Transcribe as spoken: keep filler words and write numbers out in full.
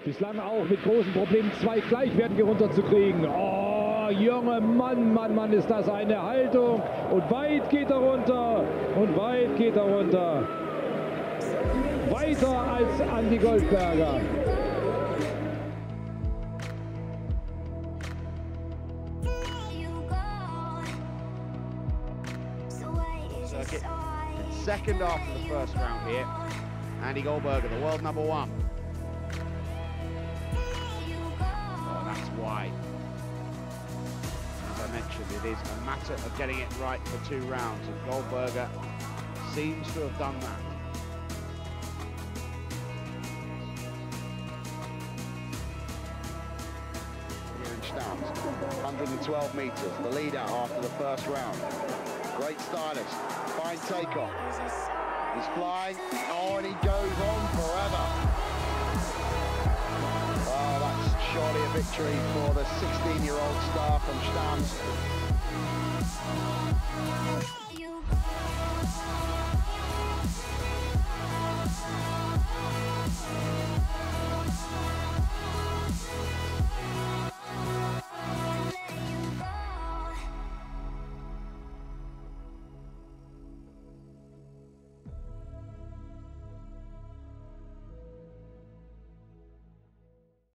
Bislang auch mit großen Problemen, zwei gleichwertige runterzukriegen. Oh, Junge, Mann, Mann, Mann, ist das eine Haltung. Und weit geht er runter. Und weit geht er runter. Weiter als Andi Goldberger. Circuit. Second after the first round here. Andy Goldberger, the world number one. Oh, that's wide. As I mentioned, it is a matter of getting it right for two rounds, and Goldberger seems to have done that. Here in Stans, one hundred twelve metres, the leader after the first round. Great stylist, fine takeoff. He's flying, oh, and he goes on forever. Oh, that's surely a victory for the sixteen-year-old star from Stans.